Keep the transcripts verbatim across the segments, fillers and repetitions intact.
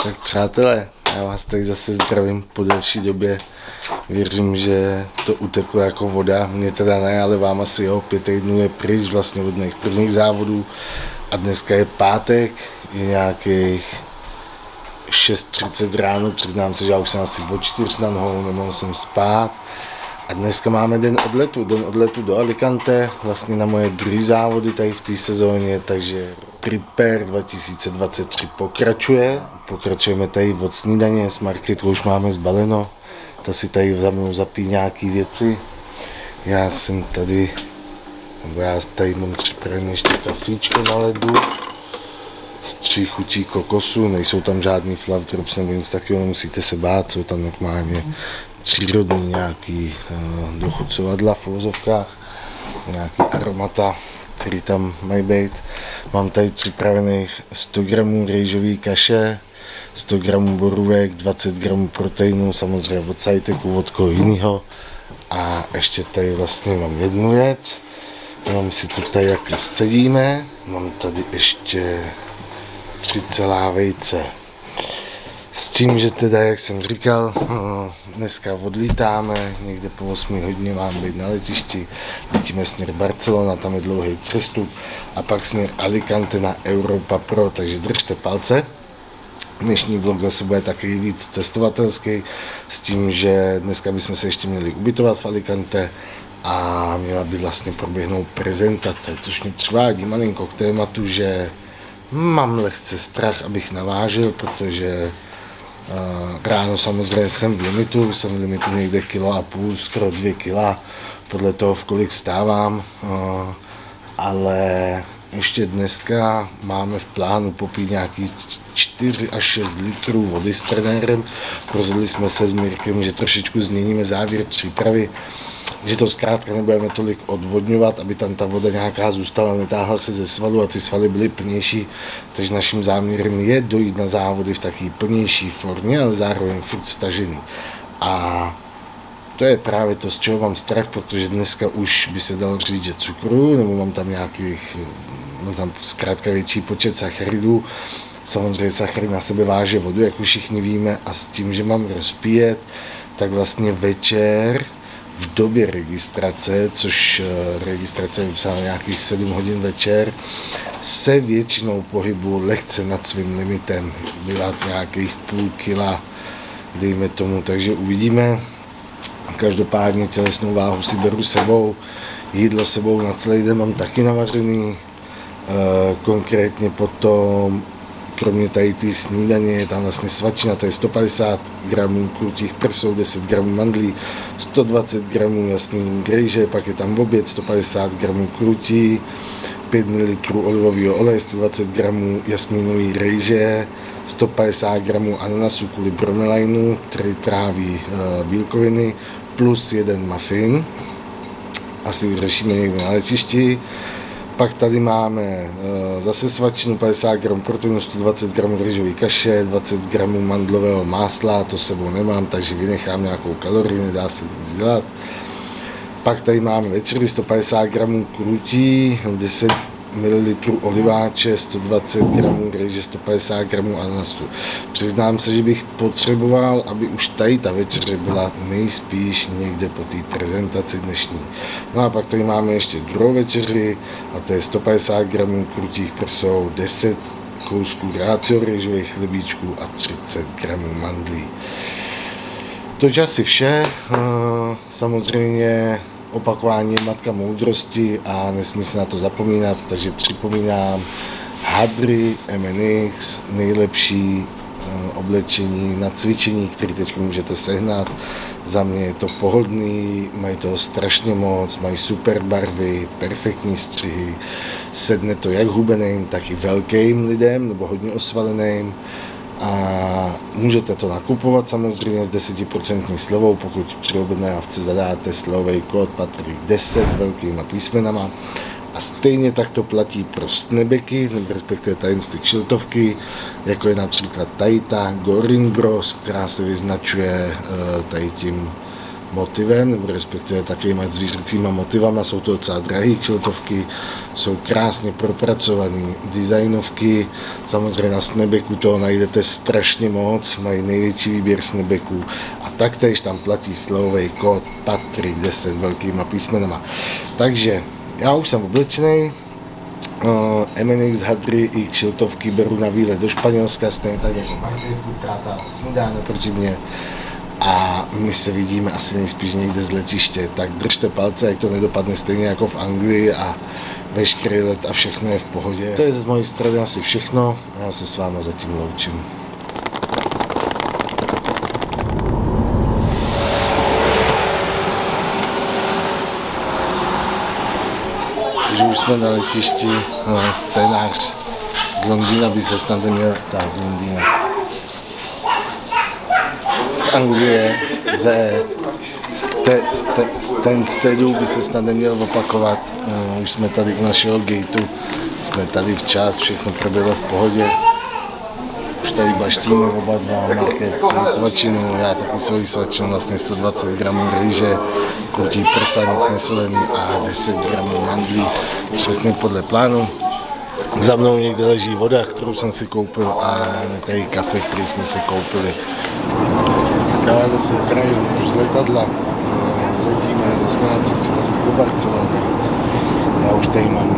Tak přátelé, já vás tady zase zdravím po delší době. Věřím, že to uteklo jako voda, mě teda ne, ale vám asi jo, pět týdnů je pryč vlastně od mých prvních závodů a dneska je pátek, je nějakých šest třicet ráno, přiznám se, že já už jsem asi od čtyř na nohou, nemohl jsem spát. A dneska máme den odletu, den odletu do Alicante, vlastně na moje druhé závody tady v té sezóně, takže Prepare dva tisíce dvacet tři pokračuje. Pokračujeme tady od snídaně, s Marketkou už máme zbaleno, ta si tady za mnou zapí nějaký věci. Já jsem tady, nebo já tady mám připravené ještě kafíčko na ledu, z tří chutí kokosu, nejsou tam žádný fluff drops nebo nic takového, nemusíte se bát, jsou tam normálně přírodní nějaký uh, dochucovadla v uvozovkách, nějaký aromata, který tam mají být. Mám tady připravených sto gramů rejžové kaše, sto gramů borůvek, dvacet gramů proteinu, samozřejmě od Sajteku, od koho jiného. A ještě tady vlastně mám jednu věc, mám si to tady jak scedíme, mám tady ještě tři celá vejce. S tím, že teda, jak jsem říkal, dneska odlítáme, někde po osmé hodině mám být na letišti, letíme směr Barcelona, tam je dlouhý přestup a pak směr Alicante na Europa Pro, takže držte palce. Dnešní vlog zase bude taky víc cestovatelský, s tím, že dneska bychom se ještě měli ubytovat v Alicante a měla by vlastně proběhnout prezentace, což mě přivádí malinko k tématu, že mám lehce strach, abych navážil, protože Uh, ráno samozřejmě jsem v limitu, jsem v limitu někde kilo a půl, skoro dvě kila, podle toho, v kolik stávám, uh, ale ještě dneska máme v plánu popít nějaký čtyři až šest litrů vody s trenérem. Rozhodli jsme se s Mirkem, že trošičku změníme závěr přípravy, že to zkrátka nebudeme tolik odvodňovat, aby tam ta voda nějaká zůstala, netáhla se ze svalu a ty svaly byly plnější, takže naším záměrem je dojít na závody v takové plnější formě, ale zároveň furt stažený. A to je právě to, z čeho mám strach, protože dneska už by se dalo říct, že cukru, nebo mám tam nějakých, mám tam zkrátka větší počet sacharidů. Samozřejmě sacharid na sebe váže vodu, jak už všichni víme, a s tím, že mám rozpíjet, tak vlastně večer v době registrace, což registrace je vypsána nějakých sedm hodin večer, se většinou pohybu lehce nad svým limitem, bývá to nějakých půl kila, dejme tomu, takže uvidíme. Každopádně tělesnou váhu si beru sebou, jídlo sebou na celý den mám taky navařený, konkrétně potom kromě tady té snídaně je tam vlastně svačina, to je sto padesát gramů krutých prsou, deset gramů mandlí, sto dvacet gramů jasmínu rejže, pak je tam oběd, sto padesát gramů krutí, pět mililitrů olivového oleje, sto dvacet gramů jasmínový rejže, sto padesát gramů ananasu kvůli bromelainu, který tráví e, bílkoviny, plus jeden muffin. Asi vyřešíme někde na letišti. Pak tady máme e, zase svačinu, padesát gramů proteinu, sto dvacet gramů rýžové kaše, dvacet gramů mandlového másla, to sebou nemám, takže vynechám nějakou kalorii, nedá se nic dělat. Pak tady máme večeři, sto padesát gramů krutí, deset mililitrů oliváče, sto dvacet gramů rýže, sto padesát gramů ananasu. Přiznám se, že bych potřeboval, aby už tady ta večeře byla nejspíš někde po té prezentaci dnešní. No a pak tady máme ještě druhou večeři, a to je sto padesát gramů krutých prsou, deset kousků rácio rýžových chlebíčků a třicet gramů mandlí. To je asi vše. Samozřejmě opakování je matka moudrosti a nesmí se na to zapomínat, takže připomínám hadry M N X, nejlepší oblečení na cvičení, které teď můžete sehnat. Za mě je to pohodlný, mají toho strašně moc, mají super barvy, perfektní střihy, sedne to jak hubeným, tak i velkým lidem, nebo hodně osvaleným. A můžete to nakupovat samozřejmě s desetiprocentní slevou, pokud při objednávce zadáte slovej kód Patrik deset velkýma písmenama. A stejně tak to platí pro snebeky, nebo respektive tady ty kšiltovky, jako je například tady ta Goring Bros, která se vyznačuje tady tím motivem, nebo respektive takovými zvířecíma motivama. Jsou to docela drahé kšiltovky, jsou krásně propracované designovky. Samozřejmě na Snabbacku toho najdete strašně moc, mají největší výběr Snabbaců a taktéž tam platí slovový kód Patrik deset velkýma písmenama. Takže já už jsem oblečený. Uh, M N X hadry i kšiltovky beru na výlet do Španělska, stejně tak jako Markétku, která tam snídáne proti mě. A my se vidíme asi nejspíš někde z letiště, tak držte palce, ať to nedopadne stejně jako v Anglii a veškerý let a všechno je v pohodě. To je z mojej strany asi všechno a já se s váma zatím loučím. Takže už jsme na letišti, no, scénář z Londýna by se snad neměl, ta z Londýna. Z Anglie, ze Stansteadu by se snad neměl opakovat. Uh, už jsme tady u našeho gateu, jsme tady včas, všechno proběhlo v pohodě. Už tady baštíme oba dva, Market svoji svačinu, já taky svoji svačinu, vlastně sto dvacet gramů rýže, krutí prsa, nic nesolený a deset gramů mandlí, přesně podle plánu. Za mnou někde leží voda, kterou jsem si koupil a tady kafe, který jsme si koupili. Já zase zdravím už z letadla, letíme, nebo jsme na cestě vlastně do Barcelony. Já už tady mám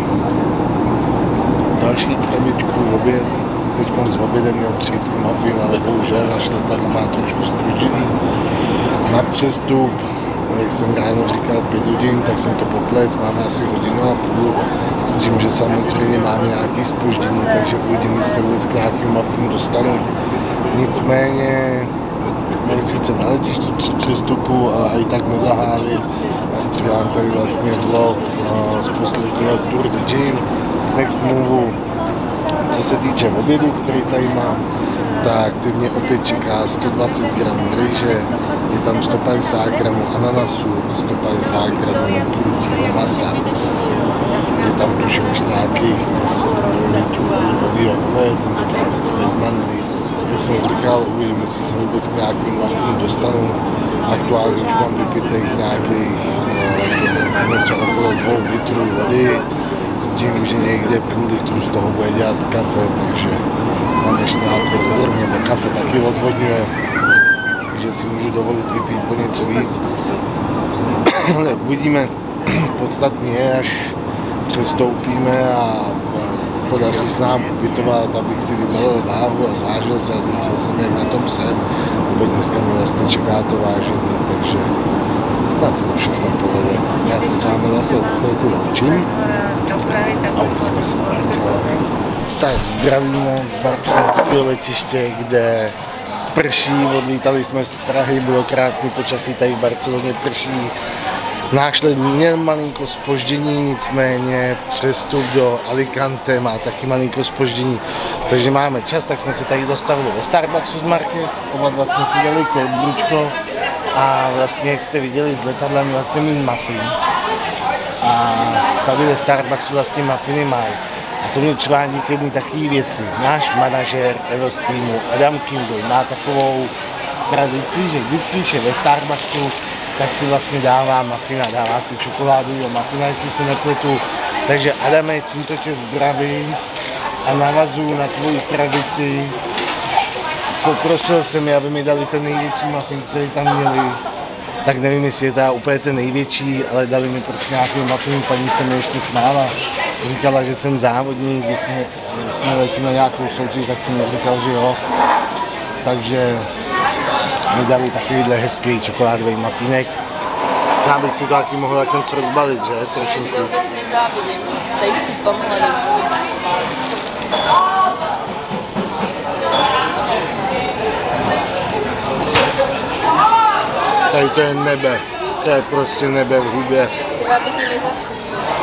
další krabičku v oběd. Teď s obědem měl tři ty muffin, ale bohužel naše letadlo má trošku zpoždění. Na přestup, jak jsem ráno říkal pět hodin, tak jsem to poplet, máme asi hodinu a půl, s tím, že samozřejmě máme nějaké zpoždění, takže uvidím, jestli se vůbec k nějakým muffinu dostanu. Nicméně, sice na letišti při přestupu, ale i tak nezahálím a střílám tady vlastně vlog no, z posledního Tour de Gym, z Next Move. Co se týče obědu, který tady mám, tak teď mě opět čeká sto dvacet gramů rýže, je tam sto padesát gramů ananasu a sto padesát gramů krutího masa. Je tam tuším už nějakých deset mililitrů olivového oleje, tentokrát je to bez mandlí. Jak jsem říkal, uvidím, jestli se vůbec k nějakým muffinu dostanu. Aktuálně už mám vypitých nějakých no, něco okolo dvou litrů vody, s tím, že někde půl litru z toho bude dělat kafe, takže mám ještě nějakou rezervu, nebo kafe taky odvodňuje, že si můžu dovolit vypít o něco víc. Ale uvidíme, podstatně je, až přestoupíme a podaří se nám ubytovat, abych si vybalil váhu a zvážil se a zjistil jsem, jak na tom jsem, nebo dneska mi vlastně čeká to vážení, takže snad se to všechno povede. Já se s vámi zase chvilku loučím a uvidíme se z Barcelony. Tak zdravíme z barcelonského letiště, kde prší, odlítali jsme z Prahy, bylo krásný počasí, tady v Barceloně prší. Náš let měl malinko zpoždění, nicméně přestup do Alicante má taky malinko zpoždění, takže máme čas, tak jsme se tady zastavili ve Starbucksu z Market, oba dva jsme si dali cold brewčko a vlastně, jak jste viděli z letadla, měl jsem mít muffin a tady ve Starbucksu vlastně muffiny mají. A to mě přivádí k jedné takové věci. Náš manažer Evo z týmu Adam Kindle má takovou tradici, že vždycky, když je ve Starbucksu, tak si vlastně dává muffina, dává si čokoládu do muffina, jestli se nepletu. Takže Adame, tímto tě zdravím a navazuju na tvoji tradici. Poprosil jsem je, aby mi dali ten největší muffin, který tam měli. Tak nevím, jestli je to úplně ten největší, ale dali mi prostě nějaký muffin, paní se mi ještě smála. Říkala, že jsem závodník, když jsme, když jsme letili na nějakou soutěž, tak jsem mi říkal, že jo. Takže mi dali takovýhle hezký čokoládový muffinek. Já bych si to taky mohl nakonec rozbalit, že? Trošinku. Já to vůbec nezávidím. Tady chci pomhledat. Tady to je nebe. To je prostě nebe v hubě. Ty aby ti nezaskočil.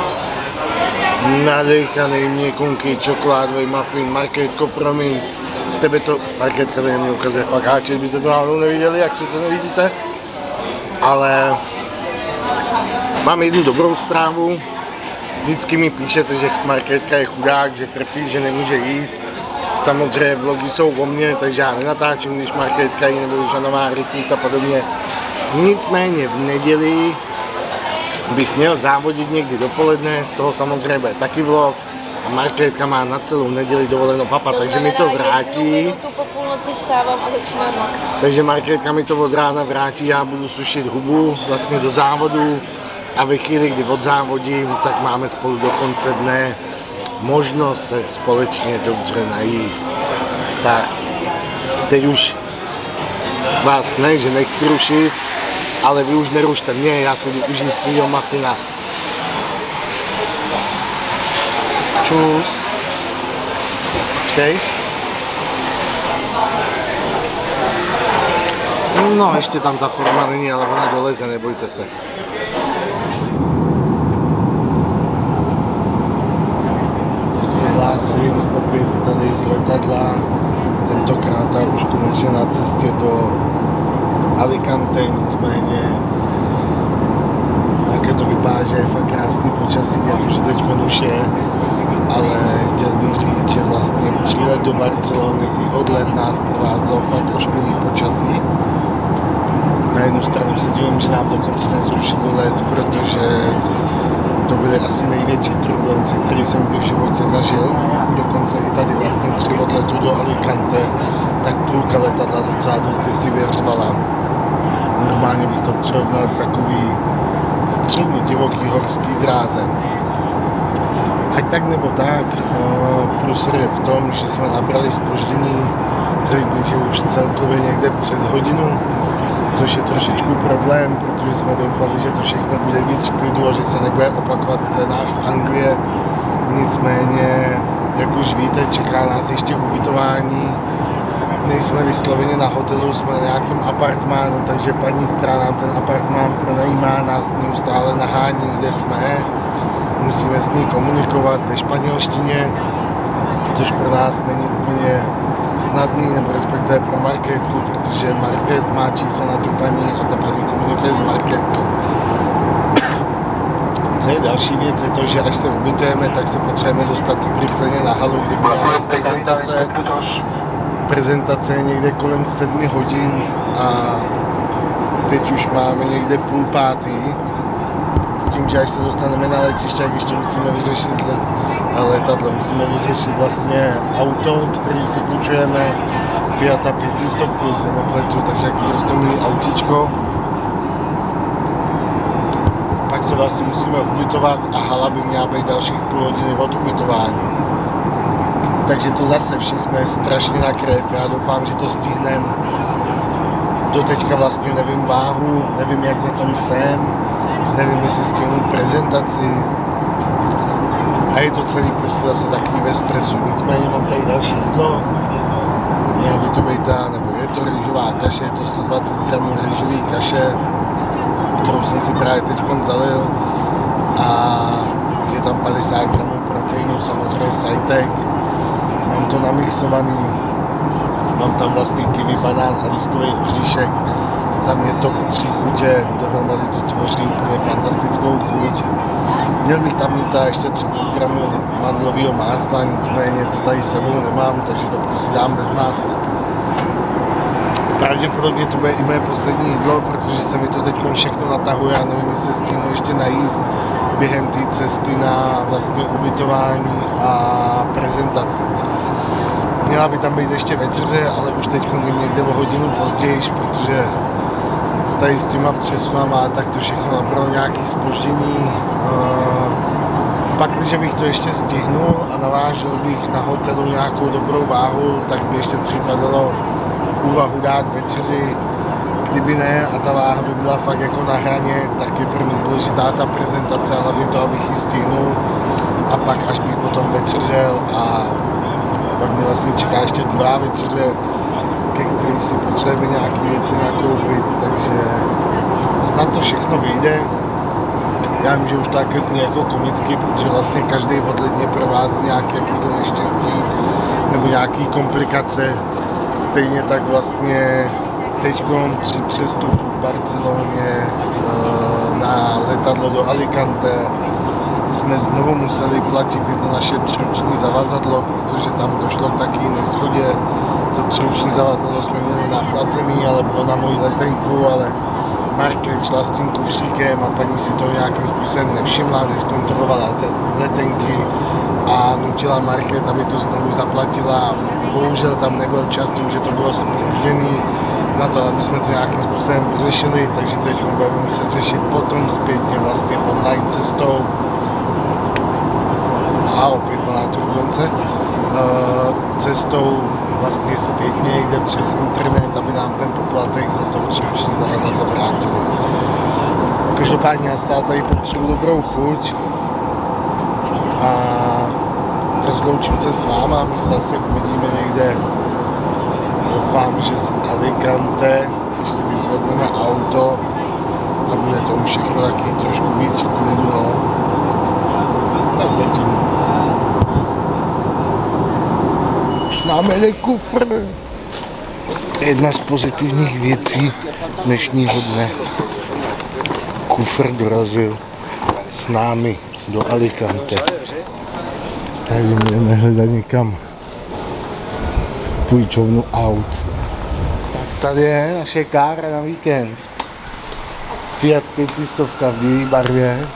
Nadejchaný, měkunký, čokoládový muffin, Markétko, promiň. Tebe to, Markétka tady mě ukazuje fakt háček, byste to náhodou neviděli, jak to nevidíte. Ale mám jednu dobrou zprávu. Vždycky mi píšete, že Markétka je chudák, že trpí, že nemůže jíst. Samozřejmě vlogy jsou o mně, takže já nenatáčím, když Markétka jí nebo už nemá rychlík a podobně. Nicméně v neděli bych měl závodit někdy dopoledne, z toho samozřejmě bude taky vlog. A Markétka má na celou neděli dovoleno papa, To takže mi to vrátí. Minutu po půlnoci vstávám a začínám jíst. Takže Markétka mi to od rána vrátí, já budu sušit hubu vlastně do závodu a ve chvíli, kdy odzávodím, tak máme spolu do konce dne možnost se společně dobře najíst. Tak teď už vás ne, že nechci rušit, ale vy už nerušte mě, já si jdu užít svýho mafina. Čus. Počkej. No, ještě tam ta forma není, ale ona doleze, nebojte se. Tak se hlásím opět tady z letadla. Tentokrát už konečně na cestě do Alicante, nicméně také to vypadá, že je fakt krásný počasí, jak už teď už je. Ale chtěl bych říct, že vlastně přílet do Barcelony i odlet nás provázelo fakt ošklivý počasí. Na jednu stranu se divím, že nám dokonce nezrušili let, protože to byly asi největší turbulence, které jsem kdy v životě zažil. Dokonce i tady vlastně při odletu do Alicante, tak půlka letadla docela dost děsivě řvala. Normálně bych to přirovnal k takový středně divoký horský dráze. Ať tak nebo tak, průser je v tom, že jsme nabrali zpoždění, řekl bych, že už celkově někde přes hodinu, což je trošičku problém, protože jsme doufali, že to všechno bude víc v klidu a že se nebude opakovat scénář z Anglie. Nicméně, jak už víte, čeká nás ještě ubytování. Nejsme vysloveně na hotelu, jsme na nějakém apartmánu, takže paní, která nám ten apartmán pronajímá, nás neustále nahání, kde jsme. Musíme s ní komunikovat ve španělštině, což pro nás není úplně snadný, nebo respektive pro Markétku, protože Markét má číslo na tu paní a ta paní komunikuje s Markétkou. Co je další věc, je to, že až se ubytujeme, tak se potřebujeme dostat urychleně na halu, kde máme prezentace. Prezentace je někde kolem sedmi hodin a teď už máme někde půl pátý. S tím, že až se dostaneme na letiště, tak ještě musíme vyřešit let, letadlo, musíme vyřešit vlastně auto, který si půjčujeme, Fiata pětistovku, se nepletu, takže jaký rostomilý autíčko. Pak se vlastně musíme ubytovat a hala by měla být dalších půl hodiny od ubytování. Takže to zase všechno je strašně na krev, já doufám, že to stihneme. Doteďka vlastně nevím váhu, nevím, jak na tom jsem. Nevím, jestli stihnu prezentaci a je to celý prostě zase takový ve stresu. Nicméně mám tady další jídlo, měla by to být ta, nebo je to rýžová kaše, je to sto dvacet gramů rýžové kaše, kterou jsem si právě teď zalil a je tam padesát gramů proteinu, samozřejmě sajtek, mám to namixovaný, mám tam vlastně kiwi, banán a lískový oříšek. Za mě top tři chutě, dohromady to tvoří úplně fantastickou chuť. Měl bych tam mít ještě třicet gramů mandlového másla, nicméně to tady sebou nemám, takže to prostě dám bez másla. Pravděpodobně to bude i moje poslední jídlo, protože se mi to teď všechno natahuje a nevím, jestli se stihnu ještě najíst během té cesty na vlastně ubytování a prezentaci. Měla by tam být ještě večeře, ale už teď jim někde o hodinu později, protože tady s těma přesunama, tak to všechno nabralo nějaké zpoždění. Pak, když bych to ještě stihnul a navážil bych na hotelu nějakou dobrou váhu, tak by ještě připadalo v úvahu dát večeři. Kdyby ne a ta váha by byla fakt jako na hraně, tak je pro mě důležitá ta prezentace, ale hlavně to, abych ji stihnul. A pak až bych potom večeřel a pak mě vlastně čeká ještě druhá večeře, ke kterým si potřebujeme nějaké věci nakoupit, takže snad to všechno vyjde. Já vím, že už to také zní jako komicky, protože vlastně každý odlet mě provází nějaké jakýhle neštěstí nebo nějaké komplikace. Stejně tak vlastně teďkom při přestupu v Barceloně na letadlo do Alicante jsme znovu museli platit jedno naše příruční zavazadlo, protože tam došlo k takové neschodě. To příruční zavazadlo jsme měli naplacený, ale bylo na moji letenku, ale Market šla s tím kufříkem a paní si to nějakým způsobem nevšimla, neskontrolovala letenky a nutila Market, aby to znovu zaplatila. Bohužel tam nebyl čas tím, že to bylo zpožděný na to, aby jsme to nějakým způsobem vyřešili, takže teď budeme muset řešit potom zpětně vlastně online cestou. A opět malá turbulence. Cestou vlastně zpětně jde přes internet, aby nám ten poplatek za to příruční zavazadlo vrátili. Každopádně já stále tady potřebuji dobrou chuť a rozloučím se s váma, my se asi uvidíme někde, doufám, že z Alicante, až si vyzvedneme auto a bude to už všechno taky trošku víc v klidu, no. Tak zatím. Už nám jde kufr. Jedna z pozitivních věcí dnešního dne. Kufr dorazil s námi do Alicante. Takže můžeme hledat někam půjčovnu aut. Tak tady je naše kára na víkend. Fiat pětistovka v bílé barvě.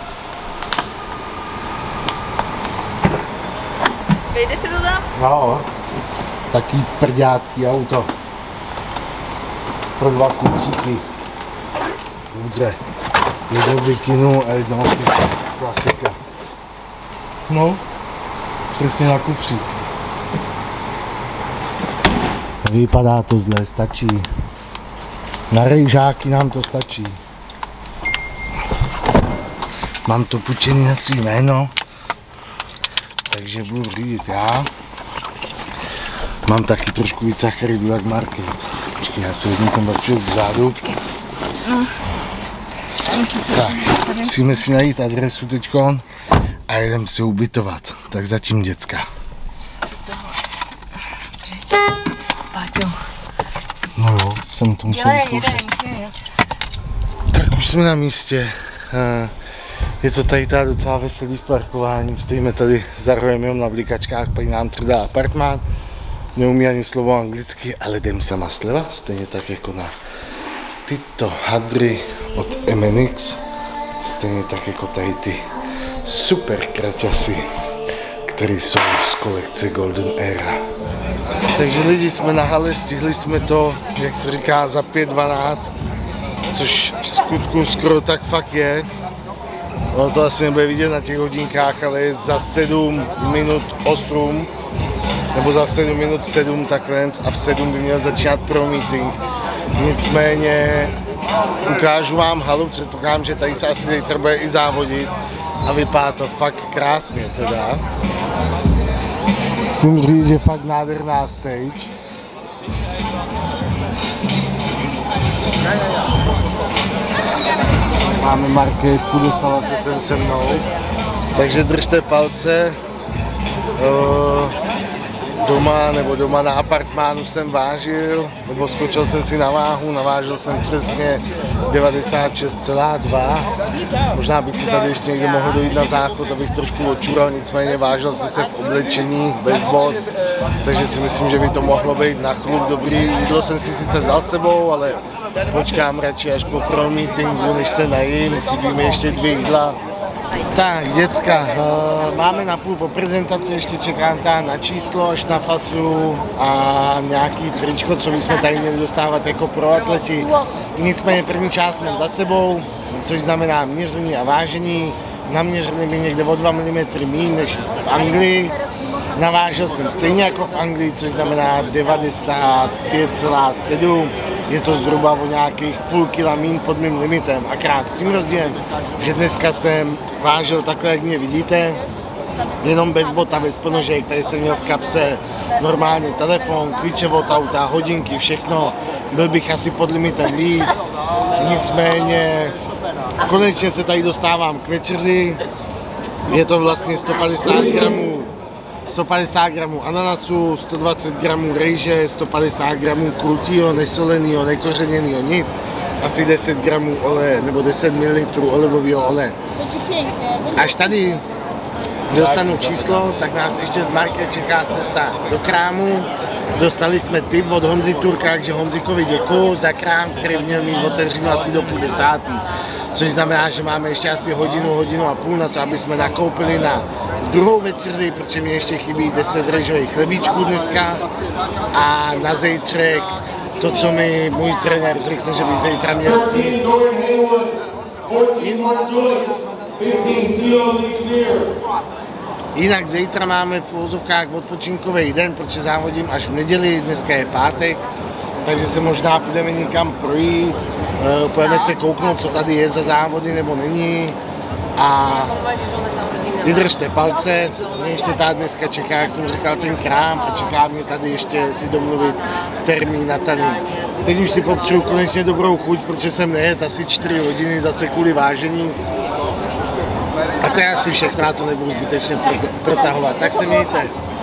Vejde si to tam? No, taký prďácký auto. Pro dva klučíky. Dobře. Jednou bikinu a jednou klasika. No, přesně na kufřík. Vypadá to zle, stačí. Na rejžáky nám to stačí. Mám to půjčený na svý jméno, takže budu řídit já. Mám taky trošku víc sacharidů jak Market. Počkej, já si hodím ten batček vzadu. Tak, musíme si najít adresu teďkon a jedem se ubytovat. Tak zatím děcka. Páťo. No jo, jsem to musel vyzkoušet. Tak už jsme na místě. Je to tady ta docela veselý s parkováním. Stojíme tady za rohem jenom na blikačkách, pak nám třidá apartmán. Neumí ani slovo anglicky, ale jdem sama sleva, stejně tak jako na tyto hadry od M N X. Stejně tak jako tady ty super kraťasy, které jsou z kolekce Golden Era. Takže lidi, jsme na hale, stihli jsme to, jak se říká, za pět dvanáct, což v skutku skoro tak fakt je. Ono to asi nebude vidět na těch hodinkách, ale je za sedm minut osm, nebo za sedm minut sedm takhle a v sedm by měl začínat pro meeting. Nicméně ukážu vám halu, předpokládám, že tady se asi zítra bude i závodit a vypadá to fakt krásně teda. Musím říct, že fakt nádherná stage. Máme Markétku, dostala se sem se mnou, takže držte palce. Doma nebo doma na apartmánu jsem vážil, nebo skočil jsem si na váhu, navážil jsem přesně devadesát šest celá dva. Možná bych si tady ještě někde mohl dojít na záchod, abych trošku očural, nicméně vážil jsem se v oblečení, bez bot, takže si myslím, že by to mohlo být na chlup dobrý. Jídlo jsem si sice vzal sebou, ale počkám radši až po pro meetingu, než se najím, chybí mi ještě dvě jídla. Tak, děcka, máme na půl po prezentaci, ještě čekám tam na číslo až na fasu a nějaký tričko, co bychom tady měli dostávat jako pro atleti. Nicméně první část mám za sebou, což znamená měření a vážení. Naměřili mi někde o dva milimetry méně než v Anglii. Navážil jsem stejně jako v Anglii, což znamená devadesát pět celá sedm. Je to zhruba o nějakých půl kila míň pod mým limitem. Akrát s tím rozdílem, že dneska jsem vážil takhle, jak mě vidíte, jenom bez bota, bez ponožek. Tady jsem měl v kapse normálně telefon, klíče od auta, hodinky, všechno. Byl bych asi pod limitem víc. Nicméně konečně se tady dostávám k večeři. Je to vlastně sto padesát gramů. sto padesát gramů ananasu, sto dvacet gramů rejže, sto padesát gramů krutýho, nesolenýho, nekořeněnýho, nic. Asi deset gramů oleje, nebo deset mililitrů olivového oleje. Až tady dostanu číslo, tak nás ještě z Market čeká cesta do krámu. Dostali jsme tip od Honzy Turka, takže Honzikovi děkuju za krám, který měl mít otevřený asi do půl desátý. Což znamená, že máme ještě asi hodinu, hodinu a půl na to, aby jsme nakoupili na druhou večeři, protože mě ještě chybí deset rejžových chlebíčků dneska. A na zítřek to, co mi můj trenér řekne, že bych zítra měl sníst. Jinak zítra máme v uvozovkách odpočinkový den, protože závodím až v neděli, dneska je pátek, takže se možná půjdeme někam projít, půjdeme se kouknout, co tady je za závody nebo není a vydržte palce, mě ještě tady dneska čeká, jak jsem říkal, ten krám a čeká mě tady ještě si domluvit termín na tady. Teď už si popřeju konečně dobrou chuť, protože jsem nejet asi čtyři hodiny zase kvůli vážení. A to je asi všechno, já to nebudu zbytečně protahovat, tak se mějte.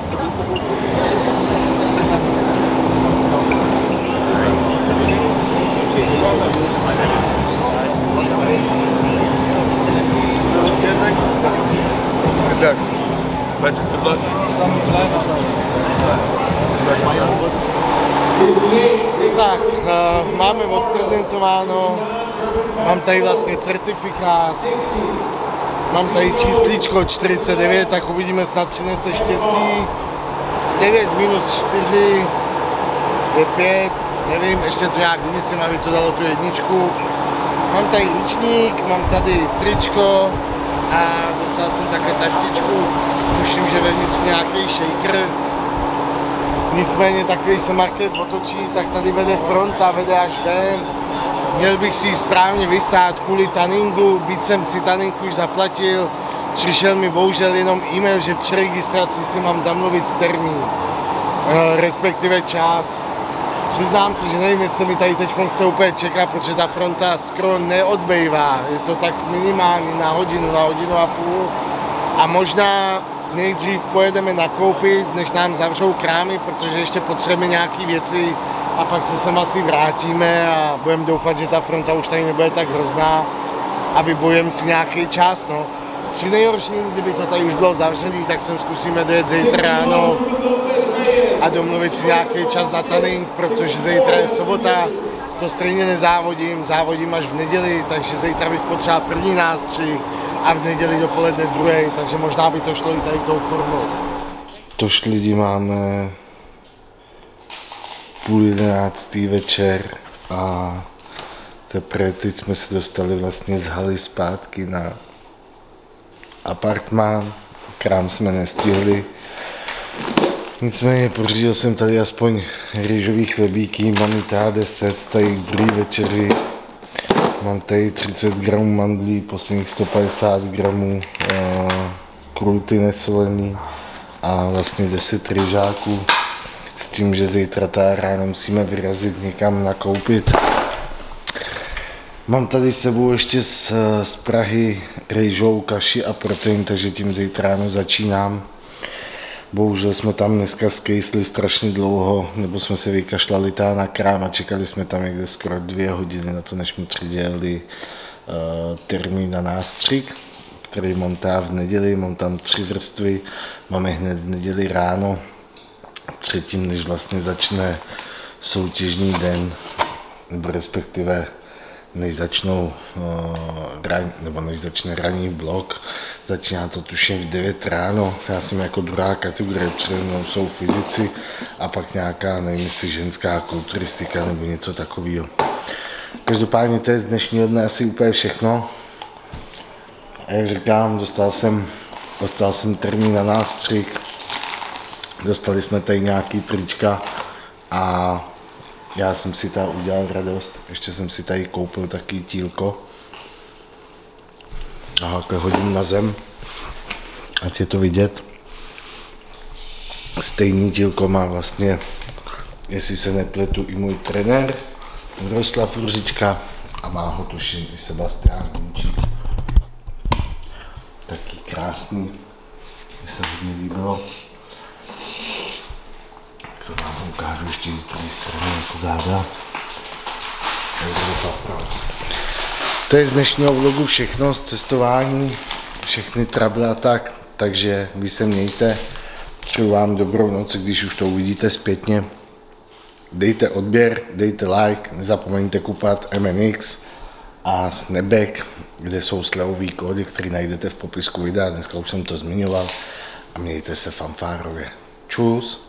Tak, uh, máme odprezentováno, mám tady vlastně certifikát, mám tady čísličko čtyřicet devět, tak uvidíme, snad přinese štěstí. devět minus čtyři je pět, nevím, ještě to nějak vymyslím, aby to dalo tu jedničku. Mám tady ručník, mám tady tričko a dostal jsem také taštičku, tuším, že vevnitř nějaký shaker. Nicméně takový se market otočí, tak tady vede fronta, vede až ven. Měl bych si ji správně vystát kvůli tanningu, byť jsem si tanning už zaplatil. Přišel mi bohužel jenom e-mail, že při registraci si mám zamluvit termín, respektive čas. Přiznám se, že nevím, jestli mi tady teď chce úplně čekat, protože ta fronta skoro neodbývá. Je to tak minimálně na hodinu, na hodinu a půl. A možná nejdřív pojedeme nakoupit, než nám zavřou krámy, protože ještě potřebujeme nějaké věci a pak se sem asi vrátíme a budeme doufat, že ta fronta už tady nebude tak hrozná a vybojujeme si nějaký čas. No. Při nejhorším, kdyby to tady už bylo zavřený, tak sem zkusíme dojet zítra ráno a domluvit si nějaký čas na tanning, protože zítra je sobota, to stejně nezávodím, závodím až v neděli, takže zítra bych potřeboval první nástřih a v neděli dopoledne druhý, takže možná by to šlo i tady tou formou. Tož lidi máme půl jedenáctý večer a teprve teď jsme se dostali vlastně z haly zpátky na apartmán, krám jsme nestihli. Nicméně pořídil jsem tady aspoň rýžový chlebíky, mám i T deset, tady k druhé večeři. Mám tady třicet gramů mandlí, posledních sto padesát gramů uh, kruty nesolený a vlastně deset rýžáků. S tím, že zítra ta ráno musíme vyrazit někam nakoupit. Mám tady s sebou ještě z, z Prahy rejžovou kaši a protein, takže tím zítra ráno začínám. Bohužel jsme tam dneska skejsli strašně dlouho, nebo jsme se vykašlali tá na krám a čekali jsme tam někde skoro dvě hodiny na to, než mi přidělili uh, termín na nástřik, který mám tá v neděli, mám tam tři vrstvy, máme hned v neděli ráno, předtím, než vlastně začne soutěžní den, nebo respektive než začnou, uh, nebo než začne ranní blok, začíná to tuším v devět ráno, já jsem jako druhá kategorie, přede mnou jsou fyzici a pak nějaká, nevím jestli ženská kulturistika nebo něco takového. Každopádně to je z dnešního dne asi úplně všechno. A jak říkám, dostal jsem, dostal jsem termín na nástřik, dostali jsme tady nějaký trička a já jsem si tady udělal radost, ještě jsem si tady koupil taky tílko a takhle hodím na zem, ať je to vidět. Stejný tílko má vlastně, jestli se nepletu, i můj trenér Miroslav Ružička a má ho tuším i Sebastián Hunčík. Taky krásný, mi se hodně líbilo. Vám ukážu ještě z druhé strany jako záda. To je z dnešního vlogu všechno, z cestování, všechny trable a tak, takže vy se mějte přeju vám dobrou noc, když už to uvidíte zpětně. Dejte odběr, dejte like, nezapomeňte kupat M N X a Snapback, kde jsou slevové kódy, které najdete v popisku videa, dneska už jsem to zmiňoval a mějte se fanfárově. Čus!